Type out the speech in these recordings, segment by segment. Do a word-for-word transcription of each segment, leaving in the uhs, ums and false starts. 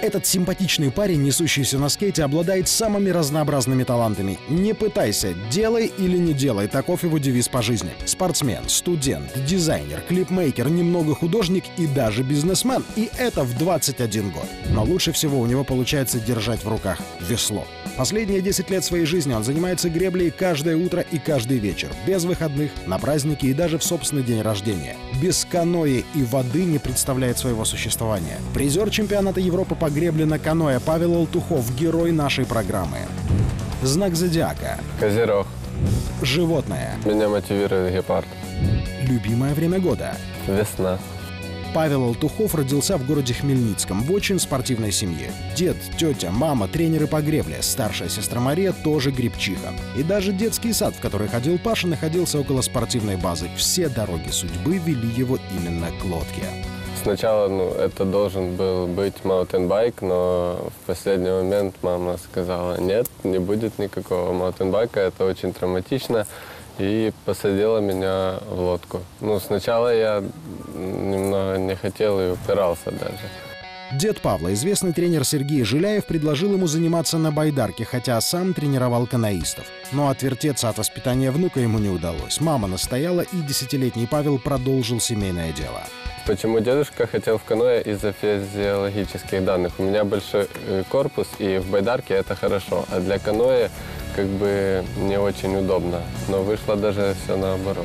Этот симпатичный парень, несущийся на скейте, обладает самыми разнообразными талантами. Не пытайся, делай или не делай, таков его девиз по жизни. Спортсмен, студент, дизайнер, клипмейкер, немного художник и даже бизнесмен. И это в двадцать один год. Но лучше всего у него получается держать в руках весло. Последние десять лет своей жизни он занимается греблей каждое утро и каждый вечер, без выходных, на праздники и даже в собственный день рождения. Без каноэ и воды не представляет своего существования. Призер чемпионата Европы по гребле на каноэ Павел Алтухов — герой нашей программы. Знак зодиака. Козерог. Животное. Меня мотивирует гепард. Любимое время года. Весна. Павел Алтухов родился в городе Хмельницком в очень спортивной семье. Дед, тетя, мама — тренеры по гребле, старшая сестра Мария тоже гребчиха. И даже детский сад, в который ходил Паша, находился около спортивной базы. Все дороги судьбы вели его именно к лодке. Сначала ну, это должен был быть маунтинбайк, но в последний момент мама сказала: нет, не будет никакого маунтинбайка, это очень травматично, и посадила меня в лодку. Ну, сначала я немного не хотел и упирался даже. Дед Павла, известный тренер Сергей Жиляев, предложил ему заниматься на байдарке, хотя сам тренировал каноистов. Но отвертеться от воспитания внука ему не удалось. Мама настояла, и десятилетний Павел продолжил семейное дело. Почему дедушка хотел в каноэ? Из-за физиологических данных. У меня большой корпус, и в байдарке это хорошо, а для каноэ как бы не очень удобно. Но вышло даже все наоборот.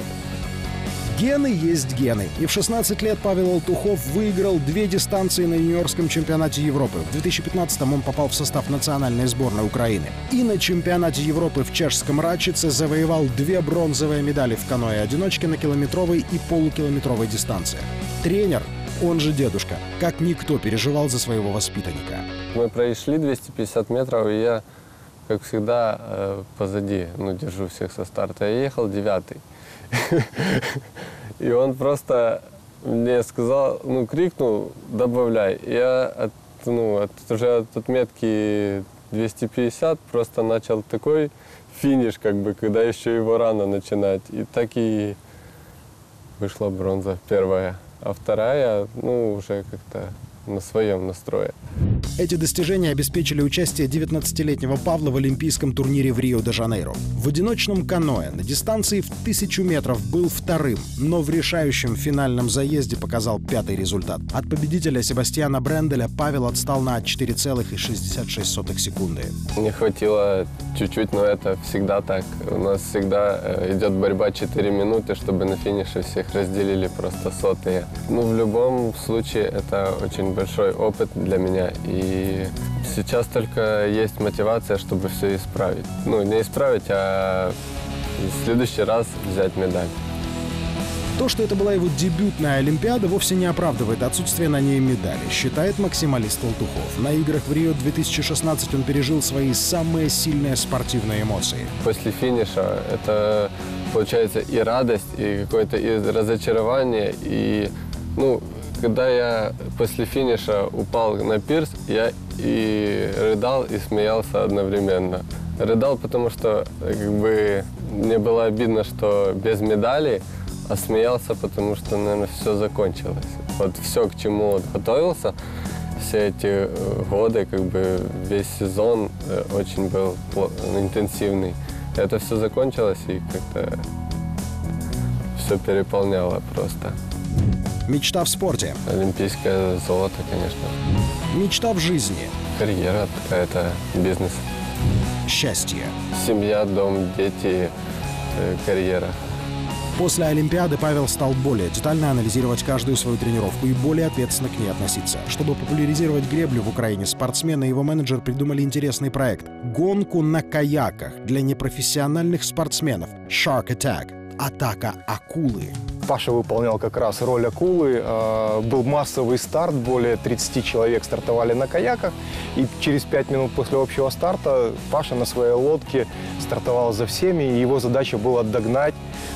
Гены есть гены. И в шестнадцать лет Павел Алтухов выиграл две дистанции на юниорском чемпионате Европы. В две тысячи пятнадцатом он попал в состав национальной сборной Украины. И на чемпионате Европы в чешском Рачице завоевал две бронзовые медали в каноэ-одиночке на километровой и полукилометровой дистанциях. Тренер, он же дедушка, как никто переживал за своего воспитанника. Мы прошли двести пятьдесят метров, и я, как всегда, э, позади, ну, держу всех со старта. Я ехал девятый. И он просто мне сказал, ну, крикнул: добавляй. Я от, ну, от, уже от отметки двести пятьдесят просто начал такой финиш, как бы, когда еще его рано начинать. И так и вышла бронза первая. А вторая, ну, уже как-то на своем настрое. Эти достижения обеспечили участие девятнадцатилетнего Павла в олимпийском турнире в Рио-де-Жанейро. В одиночном каноэ на дистанции в тысячу метров был вторым, но в решающем финальном заезде показал пятый результат. От победителя Себастьяна Бренделя Павел отстал на четыре целых шестьдесят шесть сотых секунды. Не хватило чуть-чуть, но это всегда так. У нас всегда идет борьба четыре минуты, чтобы на финише всех разделили просто сотые. Ну, в любом случае, это очень большой опыт для меня. И сейчас только есть мотивация, чтобы все исправить. Ну, не исправить, а в следующий раз взять медаль. То, что это была его дебютная Олимпиада, вовсе не оправдывает отсутствие на ней медали, считает максималист Алтухов. На играх в Рио две тысячи шестнадцать он пережил свои самые сильные спортивные эмоции. После финиша это получается и радость, и какое-то и разочарование, и, ну, когда я после финиша упал на пирс, я и рыдал, и смеялся одновременно. Рыдал, потому что как бы мне было обидно, что без медали, а смеялся, потому что, наверное, все закончилось. Вот все, к чему вот готовился, все эти годы, как бы весь сезон очень был интенсивный. Это все закончилось, и как-то все переполняло просто. Мечта в спорте. Олимпийское золото, конечно. Мечта в жизни. Карьера какая-то, бизнес. Счастье. Семья, дом, дети, карьера. После Олимпиады Павел стал более детально анализировать каждую свою тренировку и более ответственно к ней относиться. Чтобы популяризировать греблю в Украине, спортсмены и его менеджер придумали интересный проект – гонку на каяках для непрофессиональных спортсменов «Shark Attack» – атака акулы. Паша выполнял как раз роль акулы. Был массовый старт, более тридцати человек стартовали на каяках. И через пять минут после общего старта Паша на своей лодке стартовал за всеми. И его задача была догнать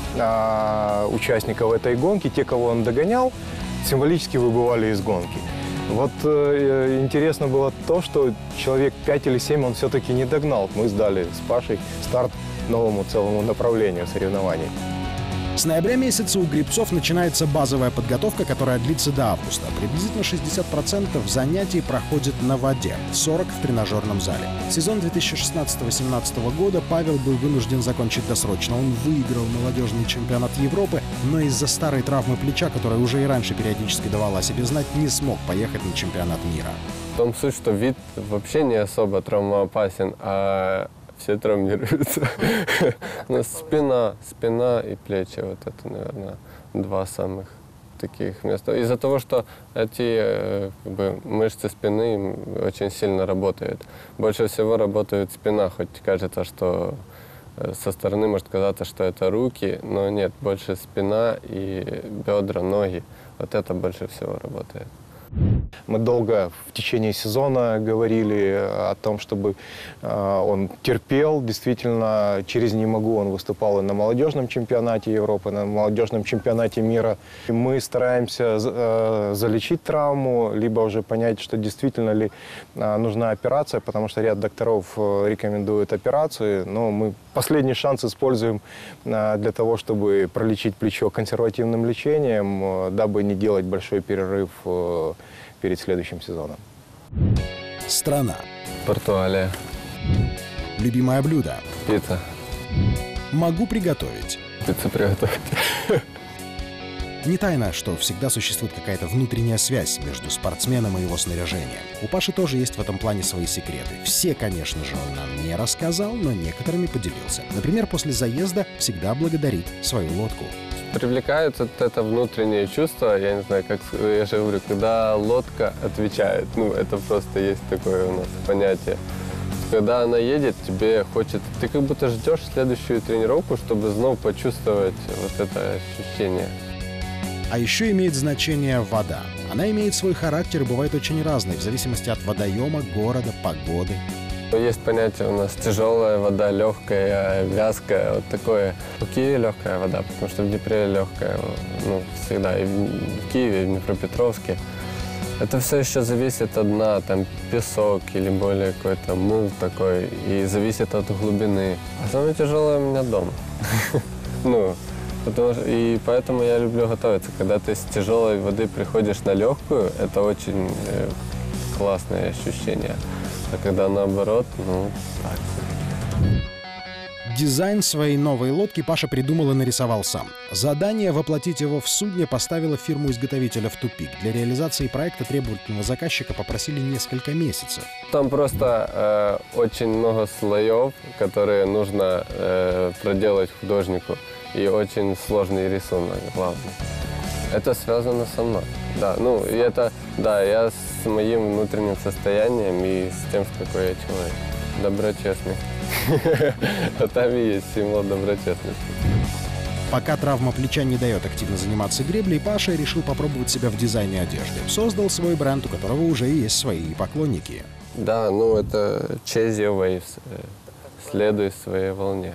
участников этой гонки. Те, кого он догонял, символически выбывали из гонки. Вот э, интересно было то, что человек пять или семь он все-таки не догнал. Мы сдали с Пашей старт новому целому направлению соревнований. С ноября месяца у гребцов начинается базовая подготовка, которая длится до августа. Приблизительно шестьдесят процентов занятий проходит на воде, сорок процентов в тренажерном зале. Сезон две тысячи шестнадцатого-семнадцатого года Павел был вынужден закончить досрочно. Он выиграл молодежный чемпионат Европы, но из-за старой травмы плеча, которая уже и раньше периодически давала о себе знать, не смог поехать на чемпионат мира. В том суть, что вид вообще не особо травмоопасен, а все травмируются. Но спина, спина и плечи, вот это, наверное, два самых таких места. Из-за того, что эти как бы, мышцы спины очень сильно работают. Больше всего работает спина, хоть кажется, что со стороны может казаться, что это руки, но нет, больше спина и бедра, ноги. Вот это больше всего работает. Мы долго в течение сезона говорили о том, чтобы э, он терпел. Действительно, через «Не могу» он выступал и на молодежном чемпионате Европы, на молодежном чемпионате мира. И мы стараемся э, залечить травму, либо уже понять, что действительно ли э, нужна операция, потому что ряд докторов э, рекомендует операцию. Но мы последний шанс используем э, для того, чтобы пролечить плечо консервативным лечением, э, дабы не делать большой перерыв э, перед следующим сезоном. Страна. Португалия. Любимое блюдо. Пицца. Могу приготовить. Пиццу приготовить. Не тайна, что всегда существует какая-то внутренняя связь между спортсменом и его снаряжением. У Паши тоже есть в этом плане свои секреты. Все, конечно же, он нам не рассказал, но некоторыми поделился. Например, после заезда всегда благодарит свою лодку. Привлекает вот это внутреннее чувство, я не знаю, как я же говорю, когда лодка отвечает, ну, это просто есть такое у нас понятие. Когда она едет, тебе хочется, ты как будто ждешь следующую тренировку, чтобы снова почувствовать вот это ощущение. А еще имеет значение вода. Она имеет свой характер и бывает очень разной, в зависимости от водоема, города, погоды. Есть понятие у нас тяжелая вода, легкая, вязкая, вот такое. В Киеве легкая вода, потому что в Днепре легкая, ну, всегда. И в Киеве, и в Днепропетровске. Это все еще зависит от дна, там песок или более какой-то мул такой, и зависит от глубины. А самое тяжелое у меня дома. Ну, потому что, и поэтому я люблю готовиться. Когда ты с тяжелой воды приходишь на легкую, это очень э, классное ощущение. А когда наоборот, ну, так. Дизайн своей новой лодки Паша придумал и нарисовал сам. Задание воплотить его в судне поставило фирму-изготовителя в тупик. Для реализации проекта требовательного заказчика попросили несколько месяцев. Там просто э, очень много слоев, которые нужно э, проделать художнику. И очень сложный рисунок, главное. Это связано со мной. Да, ну, и это, да, я с моим внутренним состоянием и с тем, какой я человек. Доброчестный. А там и есть символ доброчестности. Пока травма плеча не дает активно заниматься греблей, Паша решил попробовать себя в дизайне одежды. Создал свой бренд, у которого уже есть свои поклонники. Да, ну, это Chase Your Waves. Следуй своей волне.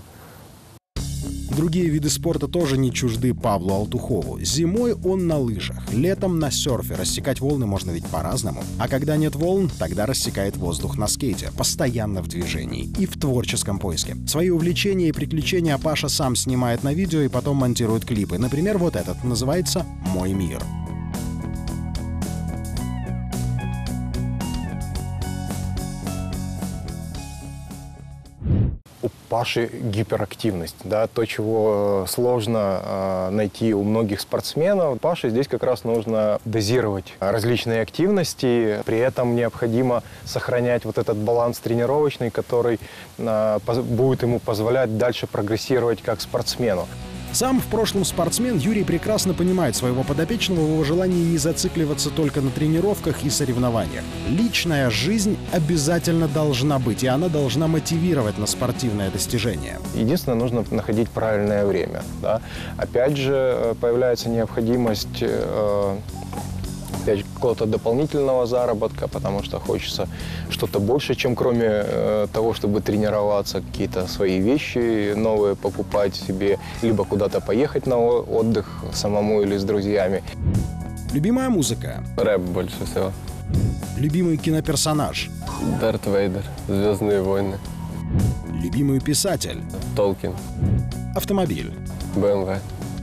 Другие виды спорта тоже не чужды Павлу Алтухову. Зимой он на лыжах, летом на серфе. Рассекать волны можно ведь по-разному. А когда нет волн, тогда рассекает воздух на скейте. Постоянно в движении и в творческом поиске. Свои увлечения и приключения Паша сам снимает на видео и потом монтирует клипы. Например, вот этот называется «Мой мир». У Паши гиперактивность, да, то, чего сложно э, найти у многих спортсменов. Паше здесь как раз нужно дозировать различные активности, при этом необходимо сохранять вот этот баланс тренировочный, который э, будет ему позволять дальше прогрессировать как спортсмену. Сам в прошлом спортсмен Юрий прекрасно понимает своего подопечного в его желании не зацикливаться только на тренировках и соревнованиях. Личная жизнь обязательно должна быть, и она должна мотивировать на спортивное достижение. Единственное, нужно находить правильное время. Да? Опять же, появляется необходимость э, опять же, какого-то дополнительного заработка, потому что хочется что-то больше, чем кроме э, того, чтобы тренироваться, какие-то свои вещи новые покупать себе, либо куда-то поехать на отдых самому или с друзьями. Любимая музыка? Рэп больше всего. Любимый киноперсонаж? Дарт Вейдер, «Звездные войны». Любимый писатель? Толкин. Автомобиль? бэ эм вэ.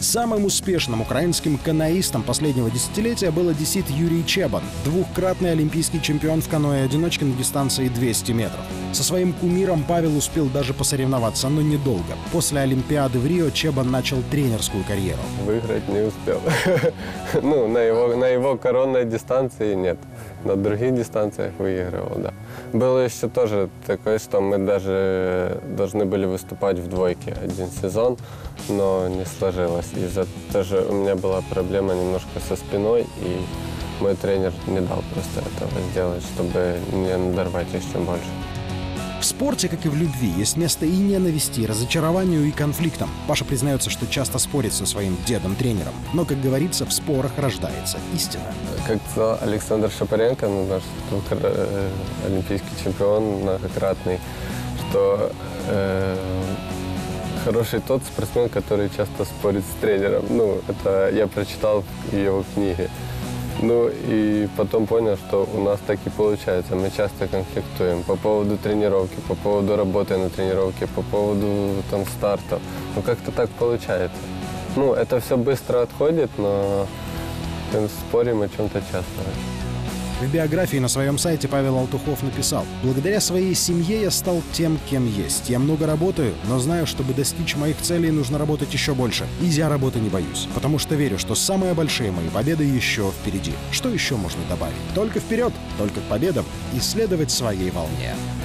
Самым успешным украинским каноистом последнего десятилетия был одессит Юрий Чебан, двукратный олимпийский чемпион в каноэ-одиночке на дистанции двести метров. Со своим кумиром Павел успел даже посоревноваться, но недолго. После Олимпиады в Рио Чебан начал тренерскую карьеру. Выиграть не успел. Ну, на его, на его коронной дистанции нет. На других дистанциях выигрывал, да. Было еще тоже такое, что мы даже должны были выступать в двойке один сезон, но не сложилось. Из-за тоже у меня была проблема немножко со спиной, и мой тренер не дал просто этого сделать, чтобы не надорвать еще больше. В спорте, как и в любви, есть место и ненависти, и разочарованию, и конфликтам. Паша признается, что часто спорит со своим дедом-тренером. Но, как говорится, в спорах рождается истина. Как сказал Александр Шапаренко, ну, наш э, олимпийский чемпион многократный, что э, хороший тот спортсмен, который часто спорит с тренером. Ну, это я прочитал в его книге. Ну и потом понял, что у нас так и получается. Мы часто конфликтуем по поводу тренировки, по поводу работы на тренировке, по поводу там стартов. Ну как-то так получается. Ну это все быстро отходит, но спорим о чем-то часто. В биографии на своем сайте Павел Алтухов написал: «Благодаря своей семье я стал тем, кем есть. Я много работаю, но знаю, чтобы достичь моих целей, нужно работать еще больше. И я работы не боюсь, потому что верю, что самые большие мои победы еще впереди. Что еще можно добавить? Только вперед, только к победам и следовать своей волне».